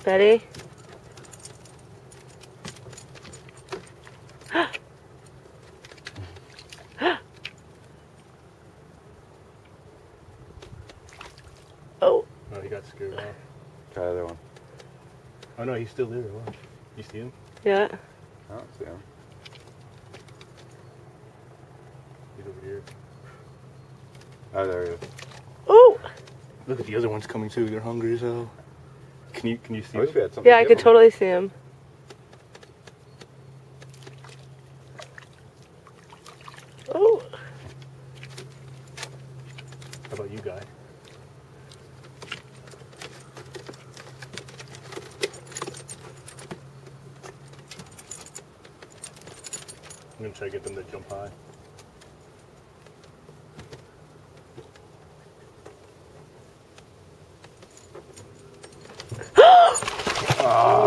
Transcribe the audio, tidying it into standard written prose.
Ready? Oh. Oh, he got scared off. Try the other one. Oh no, he's still there. Watch. You see him? Yeah. I don't see him. He's over here. Oh, there he is. Oh. Look at the other ones coming too. They're hungry as hell. Can you see I wish him? we had something Yeah, to I give could him. totally see him. Oh. How about you, guy? I'm gonna try to get them to jump high. Ah,